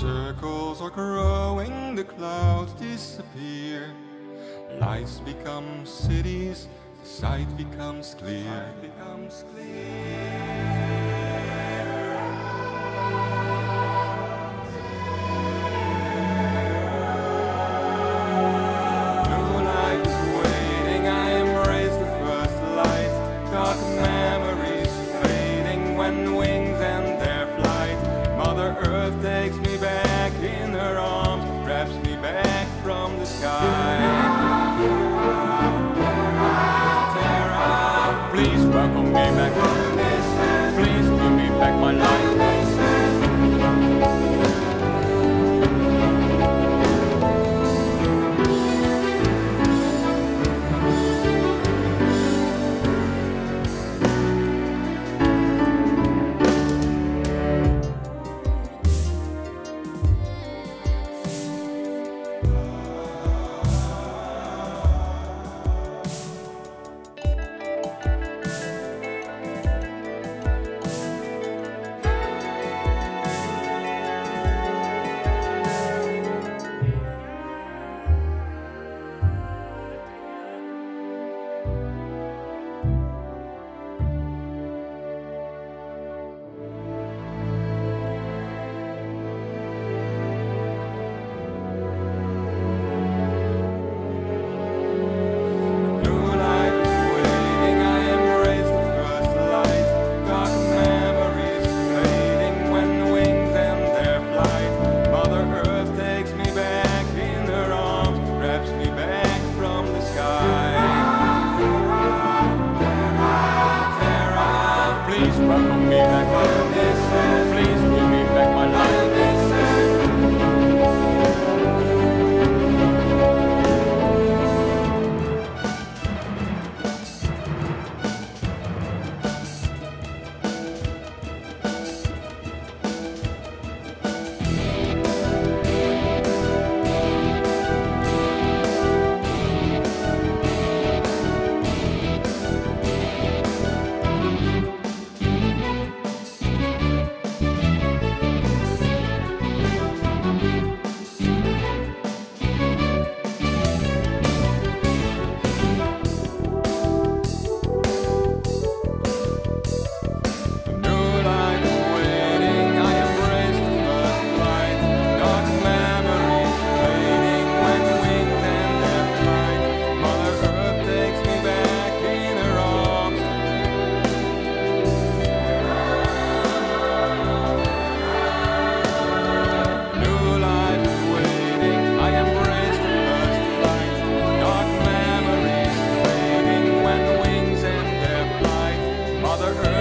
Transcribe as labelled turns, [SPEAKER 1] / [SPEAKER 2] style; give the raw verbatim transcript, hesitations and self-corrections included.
[SPEAKER 1] Circles are growing, the clouds disappear. Lights become cities, the sight becomes clear. Sight becomes clear. Takes me back in her arms, wraps me back from the sky. Terra, please welcome me back home. Please give me back my life. Please welcome me back home. Please give me back my life. Mother Earth